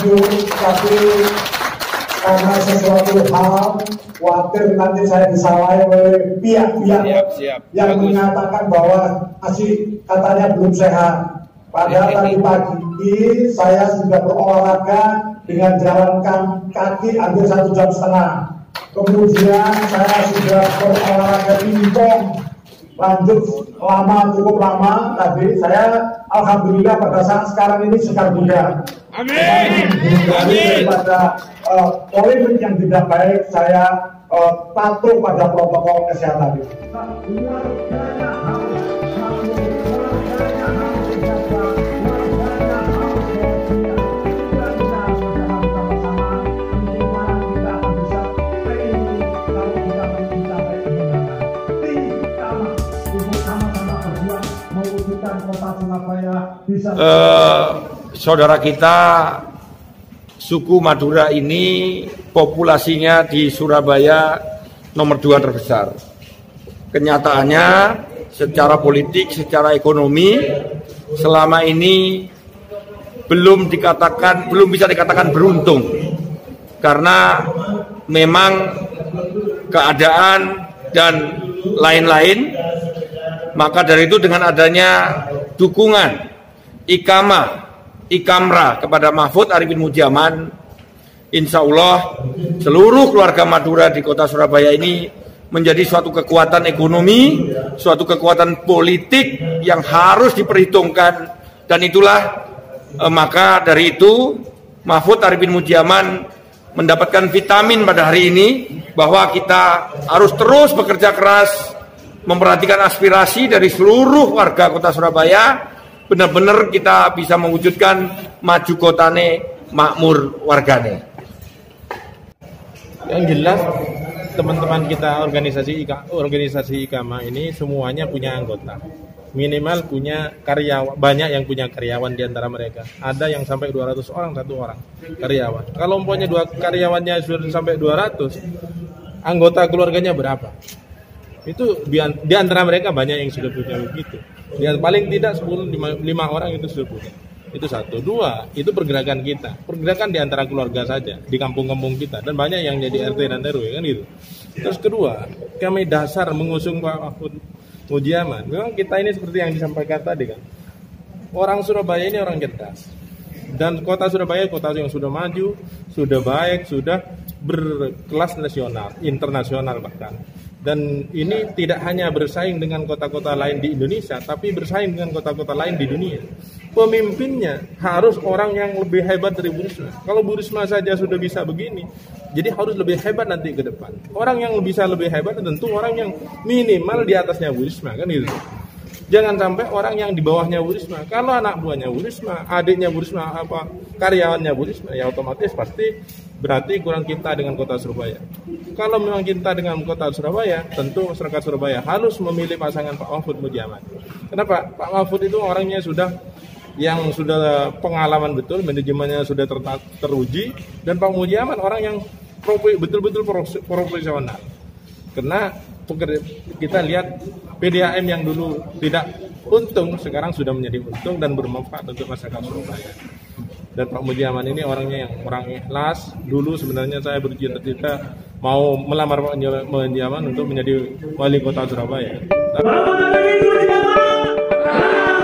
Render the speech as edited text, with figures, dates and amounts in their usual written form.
maju, tapi karena sesuatu hal khawatir nanti saya disalahi oleh pihak-pihak yang mengatakan bahwa masih katanya belum sehat. Padahal tadi pagi saya sudah berolahraga dengan jalan kaki hampir 1,5 jam. Kemudian saya sudah berolahraga pingpong lanjut cukup lama tadi. Saya alhamdulillah pada saat sekarang ini segar bugar. Amin. Daripada polemik yang tidak baik, saya patuh pada protokol kesehatan itu. Saudara kita suku Madura ini populasinya di Surabaya nomor 2 terbesar. Kenyataannya secara politik, secara ekonomi selama ini belum bisa dikatakan beruntung karena memang keadaan dan lain-lain. Maka dari itu dengan adanya dukungan Ikamra kepada Mahfud Arifin Mudjaman, insya Allah seluruh keluarga Madura di kota Surabaya ini menjadi suatu kekuatan ekonomi, suatu kekuatan politik yang harus diperhitungkan. Dan itulah maka dari itu Mahfud Arifin Mudjaman mendapatkan vitamin pada hari ini bahwa kita harus terus bekerja keras memperhatikan aspirasi dari seluruh warga kota Surabaya, benar-benar kita bisa mewujudkan maju kotane, makmur wargane. Yang jelas teman-teman kita organisasi Ikama ini semuanya punya anggota. Minimal punya karyawan, banyak yang punya karyawan di antara mereka. Ada yang sampai 200 orang, 1 orang karyawan. Kalau umpamanya karyawannya sudah sampai 200, anggota keluarganya berapa? Itu di antara mereka banyak yang sudah punya begitu. Yang paling tidak 5 orang itu sudah punya. Itu 1. 2, itu pergerakan kita. Pergerakan di antara keluarga saja, di kampung-kampung kita. Dan banyak yang jadi RT dan RW kan gitu. Terus kedua, kami dasar mengusung Pak Mahfud Mudjaman. Memang kita ini seperti yang disampaikan tadi kan. Orang Surabaya ini orang cerdas. Dan kota Surabaya kota yang sudah maju, sudah baik, sudah berkelas nasional, internasional bahkan. Dan ini tidak hanya bersaing dengan kota-kota lain di Indonesia, tapi bersaing dengan kota-kota lain di dunia. Pemimpinnya harus orang yang lebih hebat dari Bu Risma. Kalau Bu Risma saja sudah bisa begini, jadi harus lebih hebat nanti ke depan. Orang yang bisa lebih hebat tentu orang yang minimal di atasnya Bu Risma, kan gitu. Jangan sampai orang yang di bawahnya Bu Risma. Kalau anak buahnya Bu Risma, adiknya Bu Risma, karyawannya Bu Risma, ya otomatis pasti berarti kurang cinta dengan kota Surabaya. Kalau memang cinta dengan kota Surabaya, tentu masyarakat Surabaya harus memilih pasangan Pak Mahfud Mudjaman. Kenapa? Pak Mahfud itu orangnya sudah pengalaman betul, manajemennya sudah teruji, dan Pak Mudjaman orang yang betul-betul profesional. Karena kita lihat PDAM yang dulu tidak untung, sekarang sudah menjadi untung dan bermanfaat untuk masyarakat Surabaya. Dan Pak Mudjaman ini orangnya yang orang ikhlas. Dulu sebenarnya saya bercita-cita mau melamar Pak Mudjaman untuk menjadi wali kota Surabaya.